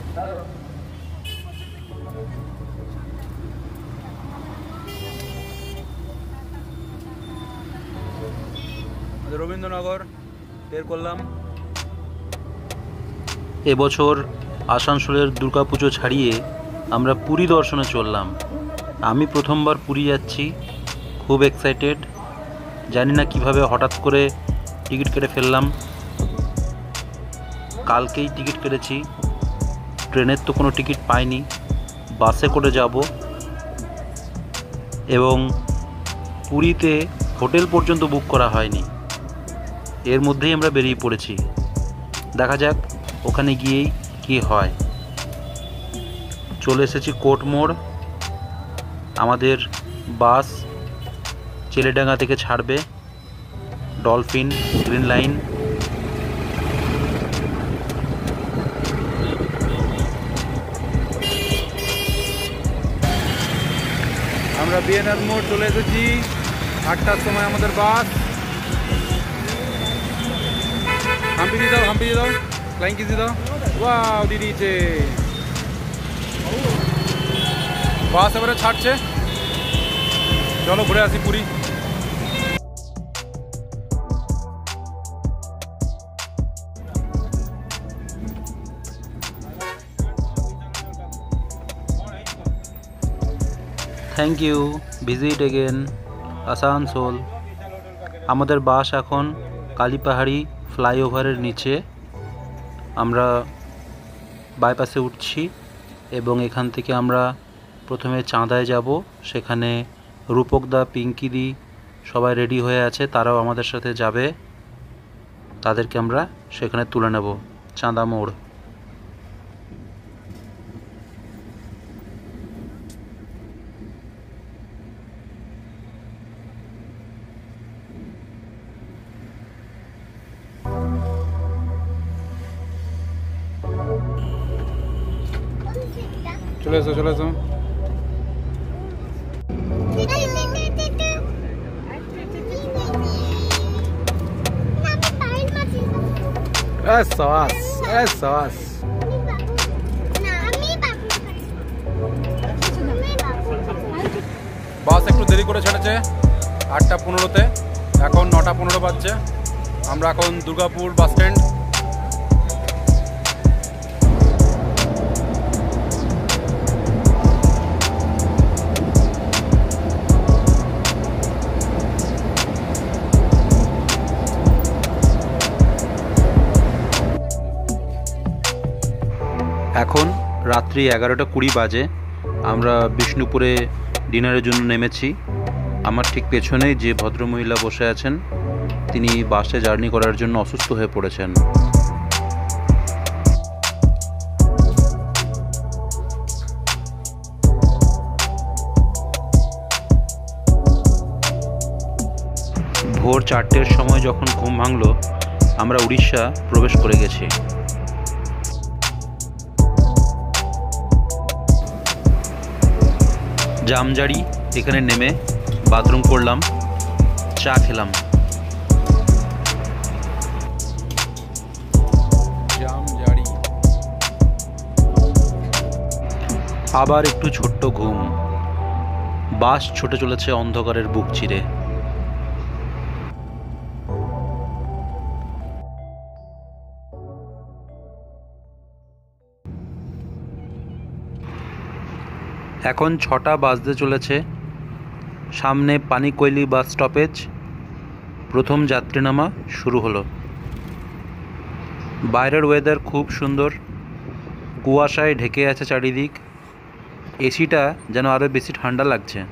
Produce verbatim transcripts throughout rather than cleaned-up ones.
রবীন্দ্রনগর বের করলাম। এবছর আসানসোলের দুর্গাপুজো ছাড়িয়ে আমরা পুরী দর্শনে চললাম। আমি প্রথমবার পুরী যাচ্ছি, খুব এক্সাইটেড। জানি না কিভাবে হঠাৎ করে টিকিট কেটে ফেললাম। কালকেই টিকিট কেটেছি, ট্রেনের তো কোনো টিকিট পাইনি, বাসে করে যাব। এবং পুরীতে হোটেল পর্যন্ত বুক করা হয়নি, এর মধ্যেই আমরা বেরিয়ে পড়েছি। দেখা যাক ওখানে গিয়েই কি হয়। চলে এসেছি কোর্ট মোড়। আমাদের বাস চিলেডাঙ্গা থেকে ছাড়বে, ডলফিন গ্রিন লাইন। আমরা বিএনআর মোড় চলে এসেছি। আটটার সময় আমাদের বাস। হাম্পি দিয়ে দাও, হাম্পি দিয়ে দাও, ফ্লাইং কিস দিয়ে দাও। ওয়াও, দিয়ে দিয়েছে। বাস এবারে ছাড়ছে। চলো ঘুরে আসি Puri. Thank you, visit again Asansol. আমাদের বাস এখন কালীপাহাড়ি ফ্লাইওভারের নিচে। আমরা বাইপাসে উঠছি এবং এখান থেকে আমরা প্রথমে চাঁদায় যাব। সেখানে রূপকদা, পিঙ্কিদি সবাই রেডি হয়ে আছে, তারাও আমাদের সাথে যাবে। তাদেরকে আমরা সেখানে তুলে নেব চাঁদা মোড়। চলে এসো, চলে এসো। সস সস বাস একটু দেরি করে ছেড়েছে, আটটা পনেরোতে। এখন নটা পনেরো বাজছে। আমরা এখন দুর্গাপুর বাস স্ট্যান্ড। এখন রাত্রি এগারোটা কুড়ি বাজে। আমরা বিষ্ণুপুরে ডিনারের জন্য নেমেছি। আমার ঠিক পেছনেই যে ভদ্রমহিলা বসে আছেন, তিনি বাসে জার্নি করার জন্য অসুস্থ হয়ে পড়েছেন। ভোর চারটের সময় যখন ঘুম ভাঙল, আমরা উড়িষ্যা প্রবেশ করে গেছি। জামজাড়ি এখানে নেমে বাথরুম করলাম, চা খেলাম। জামজাড়ি আবার একটু ছোট্ট ঘুম। বাস ছুটে চলেছে অন্ধকারের বুক চিরে। এখন ছটা বাজতে চলেছে। সামনে পানিকোইলি বাস স্টপেজ। প্রথম যাত্রী নামা শুরু হলো। বাইরের ওয়েদার খুব সুন্দর, কুয়াশায় ঢেকে আছে চারিদিক। এসিটা যেন আরও বেশি ঠান্ডা লাগছে।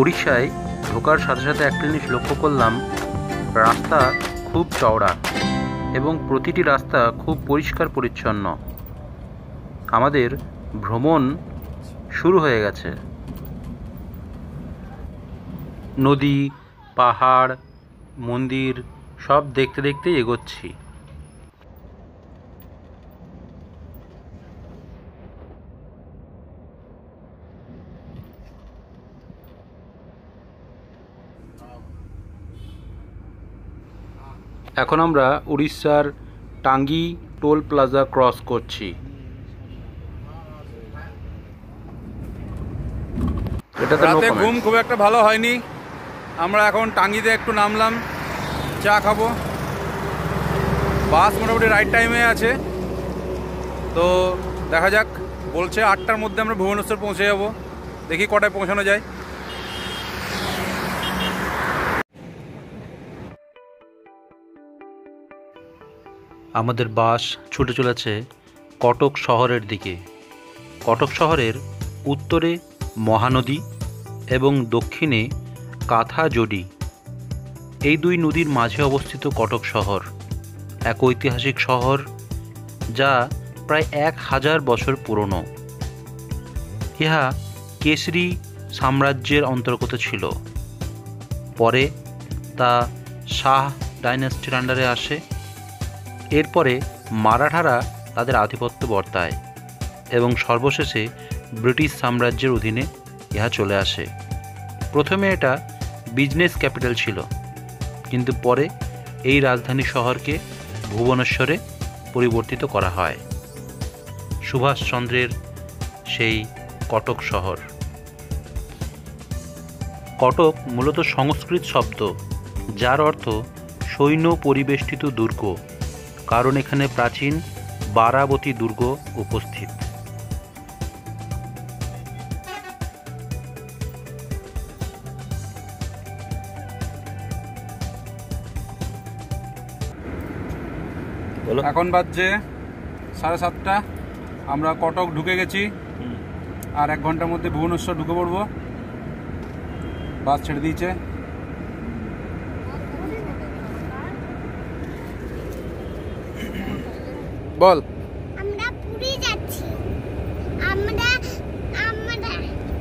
উড়িষ্যায় ঢোকার সাথে সাথে একটা জিনিস লক্ষ্য করলাম, রাস্তা খুব চওড়া এবং প্রতিটি রাস্তা খুব পরিষ্কার পরিচ্ছন্ন। আমাদের ভ্রমণ শুরু হয়ে গেছে। নদী, পাহাড়, মন্দির সব দেখতে দেখতেই এগোচ্ছি। এখন আমরা উড়িষ্যার টাঙ্গি টোল প্লাজা ক্রস করছি। রাতে ঘুম খুব একটা ভালো হয়নি। আমরা এখন টাঙ্গিতে একটু নামলাম, চা খাবো। বাস মোটামুটি রাইট টাইমে আছে, তো দেখা যাক। বলছে আটটার মধ্যে আমরা ভুবনেশ্বর পৌঁছে যাব, দেখি কটায় পৌঁছানো যায়। আমাদের বাস ছুটে চলেছে কটক শহরের দিকে। কটক শহরের উত্তরে মহানদী এবং দক্ষিণে কাঁথাজোড়ি, এই দুই নদীর মাঝে অবস্থিত কটক শহর এক ঐতিহাসিক শহর, যা প্রায় এক হাজার বছর পুরনো। ইহা কেশরী সাম্রাজ্যের অন্তর্গত ছিল। পরে তা শাহ ডাইনাস্টির আন্ডারে আসে। এরপরে মারাঠারা তাদের আধিপত্য বর্তায় এবং সর্বশেষে ব্রিটিশ সাম্রাজ্যের অধীনে ইহা চলে আসে। প্রথমে এটা বিজনেস ক্যাপিটাল ছিল, কিন্তু পরে এই রাজধানী শহরকে ভুবনেশ্বরে পরিবর্তিত করা হয়। সুভাষচন্দ্রের সেই কটক শহর। কটক মূলত সংস্কৃত শব্দ, যার অর্থ সৈন্য পরিবেষ্টিত দুর্গ, কারণ এখানে প্রাচীন বারাবতী দুর্গ উপস্থিত। এখন বাজছে সাড়ে সাতটা। আমরা কটক ঢুকে গেছি, আর এক ঘন্টার মধ্যে ভুবনেশ্বর ঢুকে পড়বো। বাস ছেড়ে দিয়েছে। বল। আমরা পুরী যাচ্ছি। আমরা আমরা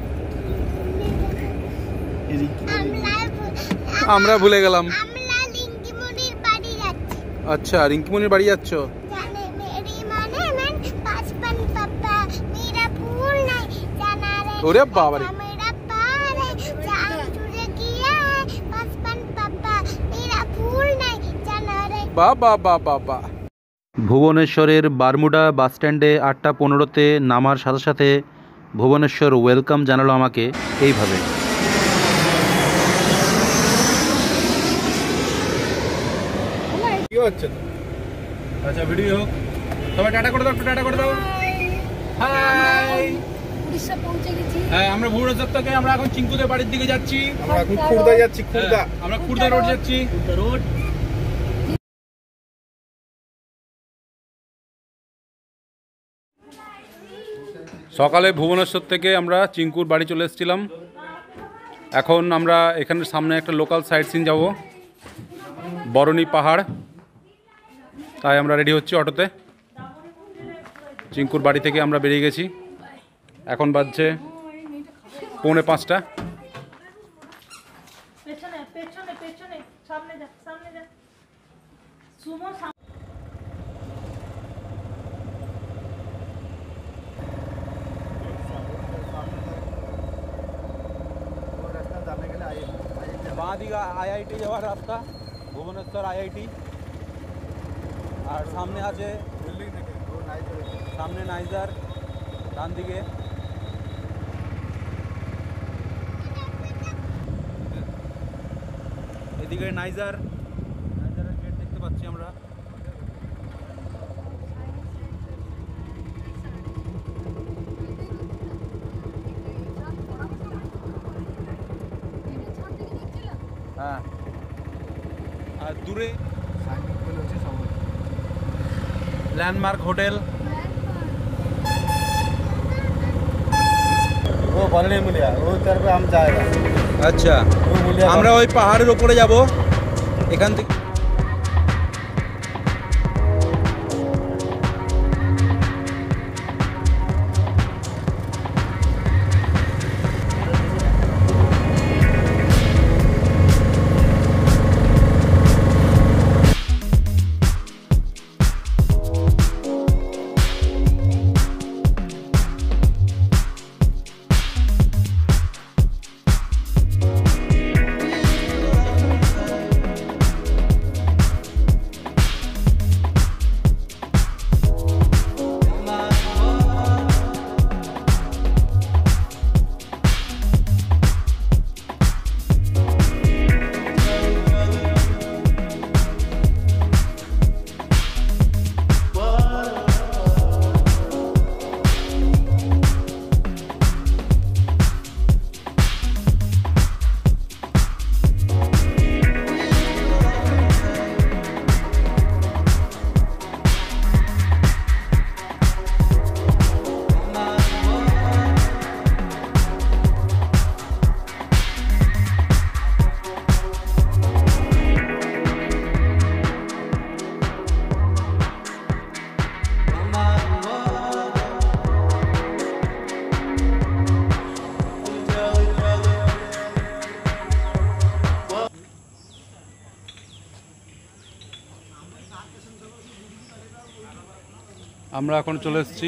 আমরা ভুলে গেলাম। আমরা রিঙ্কিমণির বাড়ি যাচ্ছি। আচ্ছা, রিঙ্কিমণির বাড়ি যাচ্ছ? জানে মেরি মানে মান পাঁচপন পাপা মেরা ভুল নাই জানা রে। ওরে বাবা রে। মেরা পারে জান জুড়ে গিয়া পাঁচপন পাপা মেরা ভুল নাই জানা রে। বাবা বাবা বাবা। ভুবনেশ্বরের বারমুডা বাস স্ট্যান্ডে আটটা পনেরোতে নামার সাথে সাথে ভুবনেশ্বর ওয়েলকাম জানালো আমাকে এইভাবে। কি হচ্ছে? আচ্ছা, ভিডিও হোক। সবাই টাটা করে দাও, একটু টাটা করে দাও। হাই। উড়িষ্যা পৌঁছে গেছি। হ্যাঁ, আমরা ভুবনেশ্বর থেকে আমরা এখন চিঙ্কুদের বাড়ির দিকে যাচ্ছি। আমরা এখন খুর্দা যাচ্ছি। খুর্দা আমরা খুর্দা রোড যাচ্ছি। খুর্দা রোড। সকালে ভুবনেশ্বর থেকে আমরা চিঙ্কুর বাড়ি চলে এসেছিলাম। এখন আমরা এখানের সামনে একটা লোকাল সাইট সিন যাব, বরণী পাহাড়। তাই আমরা রেডি হচ্ছি অটোতে। চিঙ্কুর বাড়ি থেকে আমরা বেরিয়ে গেছি। এখন বাজছে পৌনে পাঁচটা। পেছনে পেছনে পেছনে সামনে যা সামনে যা সুমো। বাঁ দিকে আইআইটি যাওয়ার রাস্তা, ভুবনেশ্বর আইআইটি। আর সামনে আছে বিল্ডিং থেকে সামনে নাইজার, ডান দিকে। এদিকে নাইজার, নাইজারের গেট দেখতে পাচ্ছি আমরা। হ্যাঁ, আর দূরে लैंडमार्क होटल। वो भरने मिला वो तरफ हम जाएगा। আচ্ছা, আমরা ওই পাহাড়ের উপরে যাব এখান থেকে। আমরা এখন চলে এসেছি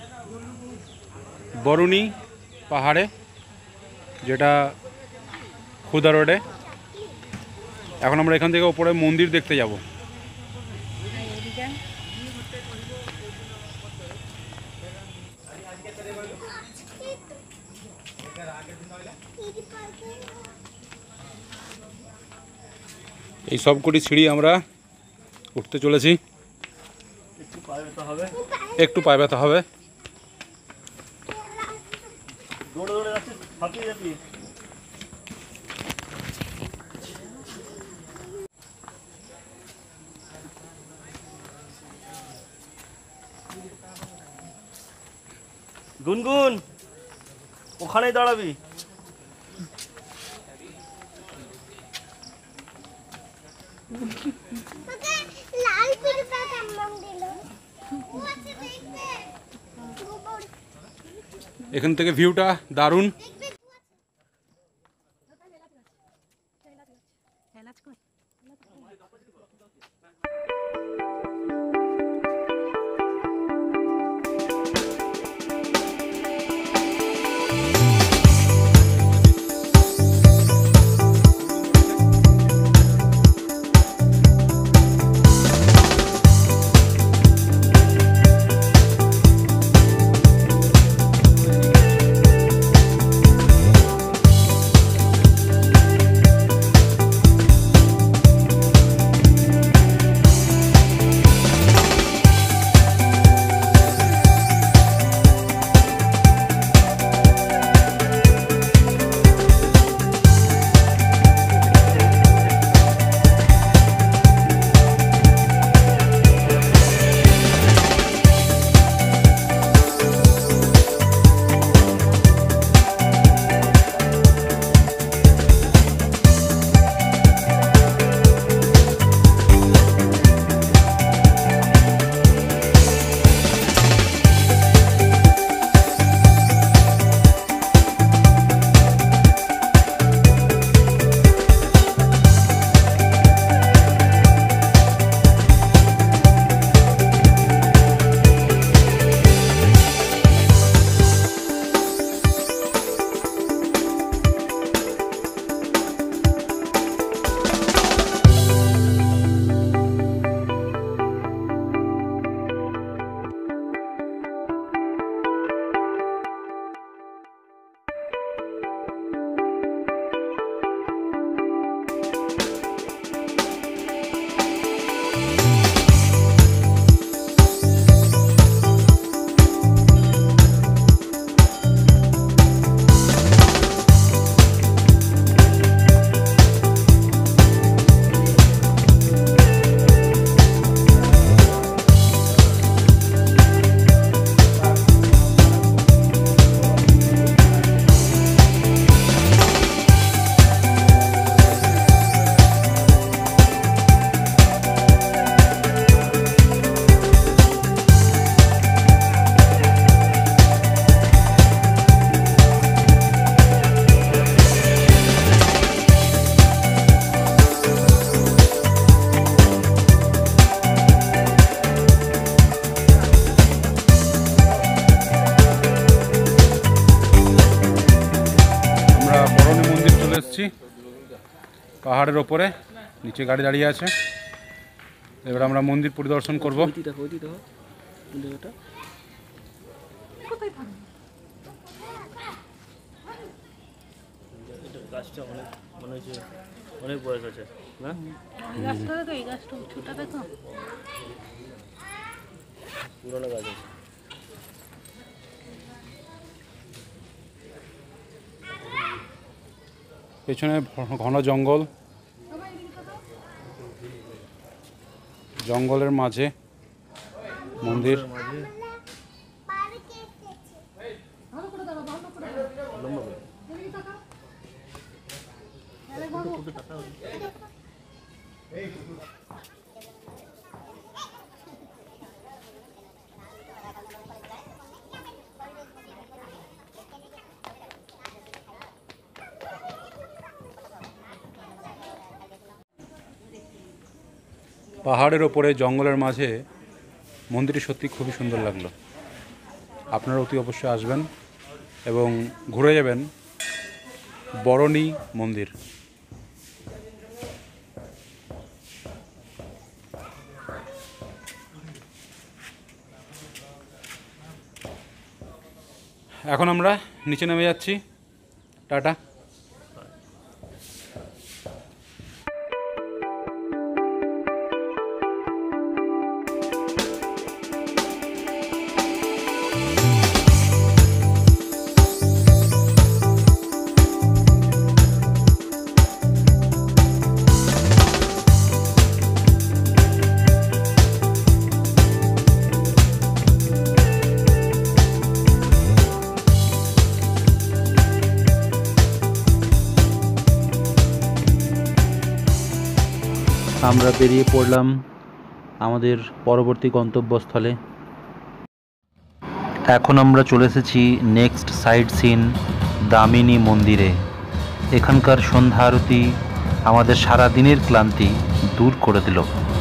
বরুণী পাহাড়ে, যেটা খুদা রোডে। এখন আমরা এখান থেকে উপরে মন্দির দেখতে যাব। এই সবকটি সিঁড়ি আমরা উঠতে চলেছি। একটু পায়ে ব্যথা হবে। গুনগুন, ওখানেই দাঁড়াবি। লাল পিড়িটা কেমন দিল? ও আছে দেখবে। এখান থেকে ভিউটা দারুণ। পাহাড়ের ওপরে, নিচে গাড়ি দাঁড়িয়ে আছে। এবার আমরা মন্দির পরিদর্শন করব। গাছটা অনেক মনে হচ্ছে অনেক বয়স আছে না? গাছটা দেখো, এই গাছটা উঁচুটা দেখো। পুরোনো গাছ আছে। পেছনে ঘন জঙ্গল, জঙ্গলের মাঝে মন্দির। মাঝে পার্কে এসেছে। লম্বা করে। পাহাড়ের ওপরে জঙ্গলের মাঝে মন্দিরটি সত্যি খুবই সুন্দর লাগলো। আপনারা অতি অবশ্যই আসবেন এবং ঘুরে যাবেন বরণী মন্দির। এখন আমরা নিচে নেমে যাচ্ছি। টাটা। আমরা বেরিয়ে পড়লাম আমাদের পরবর্তী গন্তব্যস্থলে। এখন আমরা চলে এসেছি নেক্সট সাইট সিন দামিনী মন্দিরে। এখানকার সন্ধ্যা আরতি আমাদের সারা দিনের ক্লান্তি দূর করে দিল।